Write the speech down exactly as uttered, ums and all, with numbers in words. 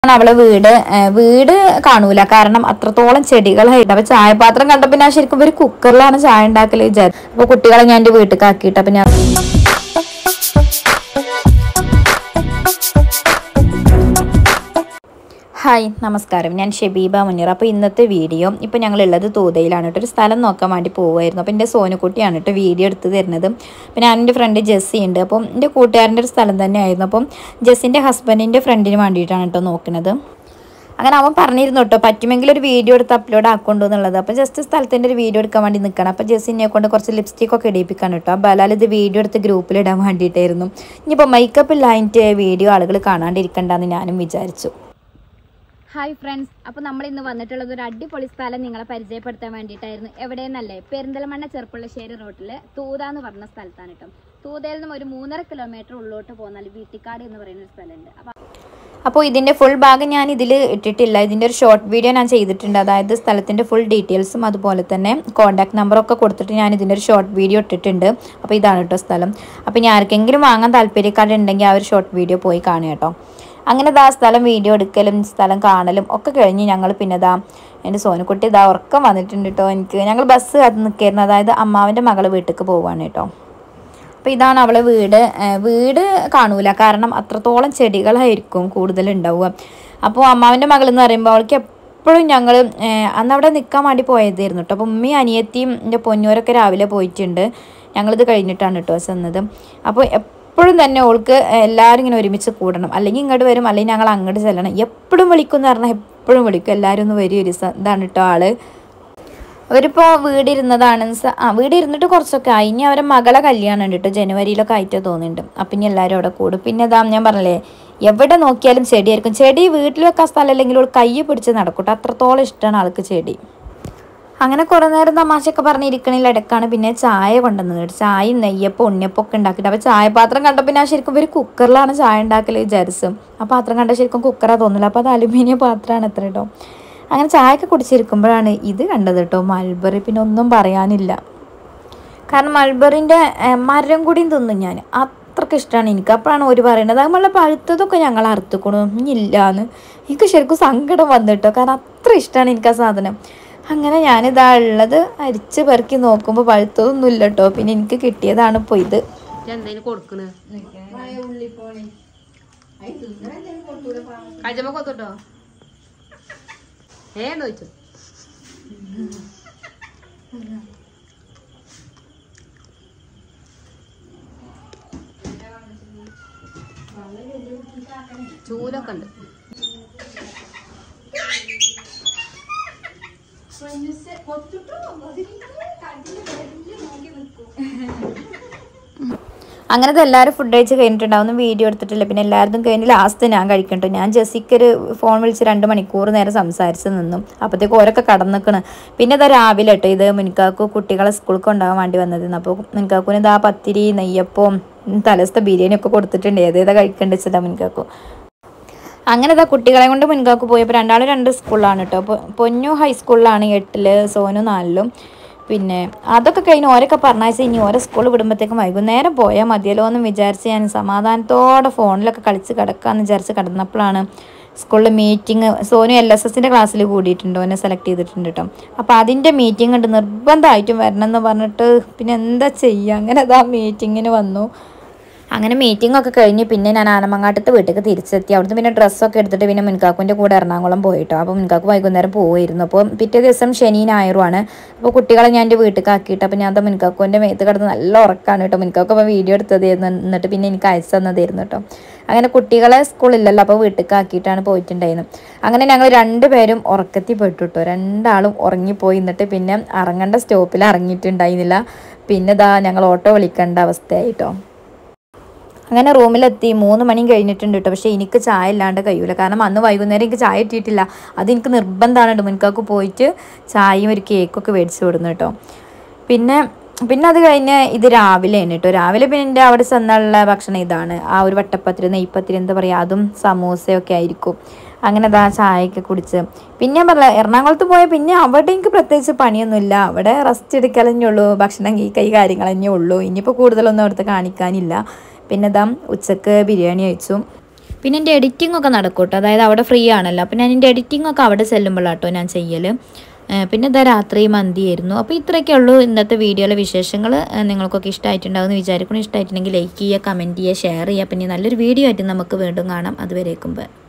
അവളെ വീട് വീട് കാണൂല കാരണം അത്രത്തോളം ചെടികളായിട്ട്. അപ്പൊ ചായപാത്രം കണ്ടപ്പോ ഞാൻ ശരിക്കും ഒരു കുക്കറിലാണ് ചായ ഉണ്ടാക്കല് വിചാരിച്ചു. അപ്പൊ കുട്ടികളെ ഞാൻ എന്റെ വീട്ടിൽ ആക്കിയിട്ട് അപ്പൊ ഞാൻ ഹായ് നമസ്കാരം, ഞാൻ ഷെബീബ മുനീർ. അപ്പോൾ ഇന്നത്തെ വീഡിയോ ഇപ്പോൾ ഞങ്ങളുള്ളത് തൂതയിലാണ് കേട്ടോ. ഒരു സ്ഥലം നോക്കാൻ വേണ്ടി പോവുമായിരുന്നു. അപ്പോൾ എൻ്റെ സോനുക്കുട്ടിയാണ് കേട്ടോ വീഡിയോ എടുത്ത് തരുന്നത്. അപ്പോൾ ഞാൻ എൻ്റെ ഫ്രണ്ട് ജെസ്സി ഉണ്ട്. അപ്പം എൻ്റെ കൂട്ടുകാരൻ്റെ ഒരു സ്ഥലം തന്നെയായിരുന്നു. അപ്പം ജെസ്സിൻ്റെ ഹസ്ബൻഡിൻ്റെ ഫ്രണ്ടിന് വേണ്ടിയിട്ടാണ് കേട്ടോ നോക്കുന്നത്. അങ്ങനെ അവൻ പറഞ്ഞിരുന്നു കേട്ടോ പറ്റുമെങ്കിൽ ഒരു വീഡിയോ എടുത്ത് അപ്ലോഡ് ആക്കൊണ്ടു എന്നുള്ളത്. അപ്പോൾ ജസ്റ്റ് സ്ഥലത്തിൻ്റെ ഒരു വീഡിയോ എടുക്കാൻ വേണ്ടി നിൽക്കണം. അപ്പോൾ ജെസ്സിനെ കൊണ്ട് കുറച്ച് ലിപ്സ്റ്റിക്കൊക്കെ ഇടിപ്പിക്കാൻ കേട്ടോ. അപ്പോൾ ബലാൽ ഇത് വീഡിയോ എടുത്ത് ഗ്രൂപ്പിൽ ഇടാൻ വേണ്ടിയിട്ടായിരുന്നു. ഇനിയിപ്പോൾ മേക്കപ്പ് ഇല്ലായിട്ട് വീഡിയോ ആളുകൾ കാണാണ്ടിരിക്കണ്ടെന്ന് ഞാനും വിചാരിച്ചു. ഹായ് ഫ്രണ്ട്സ്, അപ്പോൾ നമ്മൾ ഇന്ന് വന്നിട്ടുള്ളത് ഒരു അടിപൊളി സ്ഥലം നിങ്ങളെ പരിചയപ്പെടുത്താൻ വേണ്ടിയിട്ടായിരുന്നു. എവിടെയെന്നല്ലേ, പെരിന്തൽമണ്ണ ചെർപ്പുളശ്ശേരി റോട്ടിൽ തൂത എന്ന് പറഞ്ഞ സ്ഥലത്താണ് കേട്ടോ. തൂതയിൽ നിന്നും ഒരു മൂന്നര കിലോമീറ്റർ ഉള്ളോട്ട് പോന്നാൽ വീട്ടിക്കാട് എന്ന് പറയുന്ന ഒരു സ്ഥലമുണ്ട്. അപ്പോൾ അപ്പോൾ ഇതിൻ്റെ ഫുൾ ഭാഗം ഞാൻ ഇതിൽ ഇട്ടിട്ടില്ല. ഇതിൻ്റെ ഒരു ഷോർട്ട് വീഡിയോ ഞാൻ ചെയ്തിട്ടുണ്ട്. അതായത് സ്ഥലത്തിൻ്റെ ഫുൾ ഡീറ്റെയിൽസും അതുപോലെ തന്നെ കോൺടാക്ട് നമ്പറൊക്കെ കൊടുത്തിട്ട് ഞാൻ ഇതിൻ്റെ ഒരു ഷോർട്ട് വീഡിയോ ഇട്ടിട്ടുണ്ട്. അപ്പോൾ ഇതാണ് കേട്ടോ സ്ഥലം. അപ്പോൾ ഇനി ആർക്കെങ്കിലും വാങ്ങാൻ താല്പര്യക്കാരുണ്ടെങ്കിൽ ആ ഒരു ഷോർട്ട് വീഡിയോ പോയി കാണുക കേട്ടോ. അങ്ങനെ ഇതാ സ്ഥലം വീഡിയോ എടുക്കലും സ്ഥലം കാണലും ഒക്കെ കഴിഞ്ഞ് ഞങ്ങൾ പിന്നെ ഇതാ എൻ്റെ സോനുക്കുട്ടി ഇതാ ഉറക്കം വന്നിട്ടുണ്ട് കേട്ടോ. എനിക്ക് ഞങ്ങൾ ബസ് കാത്ത് നിൽക്കായിരുന്നു. അതായത് അമ്മാവൻ്റെ മകൾ വീട്ടിലേക്ക് പോവുകയാണ് കേട്ടോ. അപ്പോൾ ഇതാണ് അവളെ വീട്. വീട് കാണൂല കാരണം അത്രത്തോളം ചെടികളായിരിക്കും കൂടുതലുണ്ടാവുക. അപ്പോൾ അമ്മാവൻ്റെ മകൾ എന്ന് പറയുമ്പോൾ അവൾക്ക് എപ്പോഴും ഞങ്ങൾ അന്ന് അവിടെ നിൽക്കാൻ വേണ്ടി പോയതായിരുന്നു കേട്ടോ. അപ്പോൾ ഉമ്മയും അനിയത്തിയും എൻ്റെ പൊന്നൂരൊക്കെ രാവിലെ പോയിട്ടുണ്ട്. ഞങ്ങളിത് കഴിഞ്ഞിട്ടാണ് കേട്ടോ ചെന്നത്. അപ്പോൾ എപ്പോഴും തന്നെ ഓൾക്ക് എല്ലാവരും ഇങ്ങനെ ഒരുമിച്ച് കൂടണം, അല്ലെങ്കിൽ ഇങ്ങോട്ട് വരും, അല്ലെങ്കിൽ ഞങ്ങൾ അങ്ങോട്ട് ചെല്ലണം. എപ്പോഴും വിളിക്കും എന്ന് പറഞ്ഞാൽ എപ്പോഴും വിളിക്കും. എല്ലാവരും ഒന്ന് വരും ഒരു ഇതാണ് കേട്ടോ ആള്. അവരിപ്പോൾ വീടിരുന്നതാണ്. ആ വീടിരുന്നിട്ട് കുറച്ചൊക്കെ ആയി. ഇനി അവരെ മകളെ കല്യാണം ഉണ്ട് കേട്ടോ, ജനുവരിയിലൊക്കെ ആയിട്ട് തോന്നുന്നുണ്ട്. അപ്പം ഇനി എല്ലാവരും അവിടെ കൂടും. പിന്നെ ഇതാ ഞാൻ പറഞ്ഞില്ലേ, എവിടെ നോക്കിയാലും ചെടിയായിരിക്കും. ചെടി വീട്ടിൽ വെക്കാൻ സ്ഥലം അല്ലെങ്കിൽ ഒരു കൈ പിടിച്ച് നടക്കൂട്ടോ, അത്രത്തോളം ഇഷ്ടമാണ് ആൾക്ക് ചെടി. അങ്ങനെ കുറേ നേരം തമാശയൊക്കെ പറഞ്ഞിരിക്കണില്ല. ഇടയ്ക്കാണ് പിന്നെ ചായ കൊണ്ടുവന്നത്. ചായയും നെയ്യപ്പം ഉണ്ണിയപ്പം ഒക്കെ ഉണ്ടാക്കിയിട്ട്. അപ്പോൾ ചായപാത്രം കണ്ടപ്പോൾ ഞാൻ ശരിക്കും ഒരു കുക്കറിലാണ് ചായ ഉണ്ടാക്കൽ വിചാരിച്ചു. ആ പാത്രം കണ്ടാൽ ശരിക്കും കുക്കറാ തോന്നില്ല. അപ്പോൾ അത് അലുമിനിയം പാത്രമാണ് എത്ര കേട്ടോ. അങ്ങനെ ചായയൊക്കെ കുടിച്ചിരിക്കുമ്പോഴാണ് ഇത് കണ്ടത് കേട്ടോ, മൾബറി. പിന്നെ ഒന്നും പറയാനില്ല, കാരണം മൾബറിൻ്റെ മരം കൂടിയും തിന്നും ഞാൻ. അത്രയ്ക്ക് ഇഷ്ടമാണ് എനിക്ക്. അപ്പോഴാണ് ഒരു പറയുന്നത് അതുപോലെ പഴുത്തതൊക്കെ ഞങ്ങൾ അറുത്തുക്കൊണ്ടു ഇല്ലാന്ന്. എനിക്ക് ശരിക്കും സങ്കടം വന്നിട്ടോ, കാരണം അത്ര ഇഷ്ടമാണ് എനിക്ക് ആ സാധനം. അങ്ങനെ ഞാനിതാ ഉള്ളത് അരിച്ച് പെറുക്കി നോക്കുമ്പോൾ പഴുത്തതൊന്നും ഇല്ല കേട്ടോ. പിന്നെ എനിക്ക് കിട്ടിയതാണ് ഇപ്പോൾ ഇത്. ചൂലൊക്കെ ഉണ്ട്. അങ്ങനത്തെ എല്ലാവരും ഫുഡ് കഴിച്ച് കഴിഞ്ഞിട്ടുണ്ടാവും. വീഡിയോ എടുത്തിട്ടില്ല. പിന്നെ എല്ലാവരും കഴിഞ്ഞ് ലാസ്റ്റ് ഞാൻ കഴിക്കട്ടോ. ഞാൻ ജെസ്സിക്കൊരു ഫോൺ വിളിച്ച് രണ്ട് മണിക്കൂർ നേരം സംസാരിച്ച് നിന്നു. അപ്പോഴത്തേക്ക് ഓരൊക്കെ കടന്നിക്കണ്. പിന്നെ ഇതാ രാവിലെ കേട്ടോ ഇത് മുൻകാക്കു കുട്ടികളെ സ്കൂളിൽ കൊണ്ടുപോകാൻ വേണ്ടി വന്നതിന്. അപ്പോൾ മുൻകാക്കുവിന് ഇതാ പത്തിരി നെയ്യപ്പവും തലസ്ഥ ബിരിയാണി ഒക്കെ കൊടുത്തിട്ടുണ്ട്. ഏതേതാ കഴിക്കേണ്ടത് വെച്ചിട്ടാ മുൻകാക്കു. അങ്ങനെ ഇതാ കുട്ടികളെ കൊണ്ട് മുൻകാക്ക് പോയപ്പോൾ രണ്ടാളും രണ്ട് സ്കൂളിലാണ് കേട്ടോ. അപ്പോൾ പൊന്നു ഹൈസ്കൂളിലാണ് എട്ടില്, സോനു നാലിലും. പിന്നെ അതൊക്കെ കഴിഞ്ഞ് ഓരൊക്കെ പറഞ്ഞാഴ്ച ഇനി ഓരോ സ്കൂൾ വിടുമ്പോഴത്തേക്കും വൈകുന്നേരം പോയാൽ മതിയല്ലോ എന്ന് വിചാരിച്ച് ഞാൻ സമാധാനത്തോടെ ഫോണിലൊക്കെ കളിച്ച് കിടക്കാമെന്ന് വിചാരിച്ച് കിടന്നപ്പോഴാണ് സ്കൂളിൽ മീറ്റിംഗ്. സോനു എൽ എസ് എസിൻ്റെ ക്ലാസ്സിൽ കൂടിയിട്ടുണ്ടോ, എന്നെ സെലക്ട് ചെയ്തിട്ടുണ്ട് കേട്ടോ. അപ്പോൾ അതിൻ്റെ മീറ്റിംഗ് ഉണ്ട്, നിർബന്ധമായിട്ടും വരണം എന്ന് പറഞ്ഞിട്ട് പിന്നെ എന്താ ചെയ്യുക. അങ്ങനെ അതാ മീറ്റിങ്ങിന് വന്നു. അങ്ങനെ മീറ്റിംഗ് ഒക്കെ കഴിഞ്ഞ് പിന്നെ ഞാൻ ആനമങ്ങാട്ടത്തെ വീട്ടിലേക്ക് തിരിച്ചെത്തി. അവിടുന്ന് പിന്നെ ഡ്രസ്സൊക്കെ എടുത്തിട്ട് പിന്നെ മുൻകാക്കുവിൻ്റെ കൂടെ എറണാകുളം പോയിട്ടോ. അപ്പോൾ മുൻകാക്ക് വൈകുന്നേരം പോവുമായിരുന്നു. അപ്പോൾ പിറ്റേ ദിവസം ശനി ഞായറുമാണ്. അപ്പോൾ കുട്ടികളെ ഞാൻ എൻ്റെ വീട്ടിലേക്ക് ആക്കിയിട്ട് അപ്പോൾ ഞാൻ അത് മുൻകാക്കുവിൻ്റെ മേത്ത് കിടന്ന് നല്ല ഉറക്കാണ് കേട്ടോ. മുൻകാക്ക് അപ്പോൾ വീഡിയോ എടുത്തതായിരുന്നു, എന്നിട്ട് പിന്നെ എനിക്ക് അയച്ചു തന്നതായിരുന്നു കേട്ടോ. അങ്ങനെ കുട്ടികളെ സ്കൂളില്ലല്ലോ, അപ്പോൾ വീട്ടിലേക്ക് ആക്കിയിട്ടാണ് പോയിട്ടുണ്ടായിരുന്നു. അങ്ങനെ ഞങ്ങൾ രണ്ടുപേരും ഉറക്കത്തിൽ പോയിട്ടു കേട്ടോ. രണ്ടാളും ഉറങ്ങിപ്പോയി. എന്നിട്ട് പിന്നെ ഇറങ്ങേണ്ട സ്റ്റോപ്പിൽ ഇറങ്ങിയിട്ടുണ്ടായിരുന്നില്ല. പിന്നെ ഇതാ ഞങ്ങൾ ഓട്ടോ വിളിക്കേണ്ട അവസ്ഥയായിട്ടോ. അങ്ങനെ റൂമിലെത്തി. മൂന്ന് മണി കഴിഞ്ഞിട്ടുണ്ട് കേട്ടോ. പക്ഷേ എനിക്ക് ചായ ഇല്ലാണ്ട് കഴിയൂല, കാരണം അന്ന് വൈകുന്നേരം എനിക്ക് ചായ ഇട്ടിട്ടില്ല. അതെനിക്ക് നിർബന്ധമാണ്. മുൻകാക്ക് പോയിട്ട് ചായയും ഒരു കേക്കൊക്കെ മേടിച്ച് വിടുന്നു കേട്ടോ. പിന്നെ പിന്നെ അത് കഴിഞ്ഞ് ഇത് രാവിലെയാണ് കേട്ടോ. രാവിലെ പിന്നെ എൻ്റെ അവിടെ ചെന്നുള്ള ഭക്ഷണം ഇതാണ്, ആ ഒരു വട്ടപ്പത്തിരി നെയ്പ്പത്തിരി എന്താ പറയുക, അതും സമൂസയൊക്കെ ആയിരിക്കും. അങ്ങനെ അതാ ചായയൊക്കെ കുടിച്ച് പിന്നെ പറഞ്ഞ എറണാകുളത്ത് പോയാൽ പിന്നെ അവിടെ എനിക്ക് പ്രത്യേകിച്ച് പണിയൊന്നുമില്ല. അവിടെ റെസ്റ്റ് എടുക്കലഞ്ഞേ ഉള്ളൂ, ഭക്ഷണം ഈ കൈ കാര്യങ്ങളഞ്ഞേ ഉള്ളൂ. ഇനിയിപ്പോൾ കൂടുതലൊന്നും അവിടുത്തെ കാണിക്കാനില്ല. പിന്നെ ഇതാ ഉച്ചക്ക് ബിരിയാണി കഴിച്ചു. പിന്നെ എൻ്റെ എഡിറ്റിംഗ് ഒക്കെ നടക്കും കേട്ടോ. അതായത് അവിടെ ഫ്രീ ആണല്ലോ, അപ്പോൾ ഞാൻ എൻ്റെ എഡിറ്റിംഗ് ഒക്കെ അവിടെ ചെല്ലുമ്പോഴാട്ടോ ഞാൻ ചെയ്യൽ. പിന്നെ ഇതാ രാത്രി മന്തിയായിരുന്നു. അപ്പോൾ ഇത്രയൊക്കെ ഉള്ളൂ ഇന്നത്തെ വീഡിയോയിലെ വിശേഷങ്ങൾ. നിങ്ങൾക്കൊക്കെ ഇഷ്ടമായിട്ടുണ്ടാവുമെന്ന് വിചാരിക്കണം. ഇഷ്ടമായിട്ടുണ്ടെങ്കിൽ ലൈക്ക് ചെയ്യുക, കമൻറ്റ് ചെയ്യുക, ഷെയർ ചെയ്യുക. പിന്നെ നല്ലൊരു വീഡിയോ ആയിട്ട് നമുക്ക് വീണ്ടും കാണാം. അതുവരേക്കും ബൈ.